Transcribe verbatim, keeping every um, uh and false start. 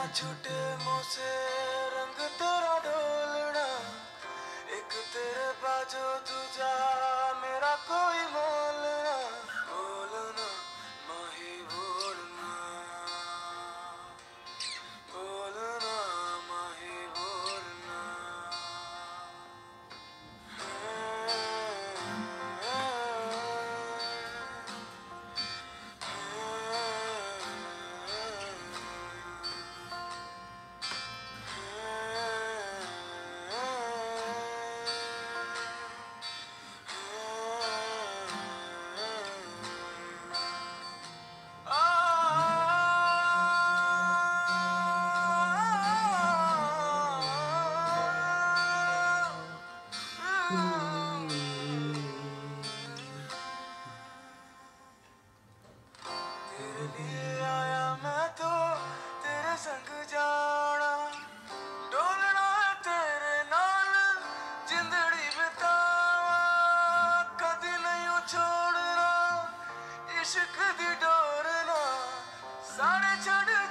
छूटे मुँह से रंग तेरा ढोलना, एक तेरे बाजो दूजा मेरा कोई मोलना। बोलना माही बोलना, बोलना माही बोलना। तेरे लिए आया मैं तो तेरे संग जाना, डोलना है तेरे नाल जिंदड़ी बितावा, कदी नहीं छोड़ना इश्क दी डोरना, सारे छड़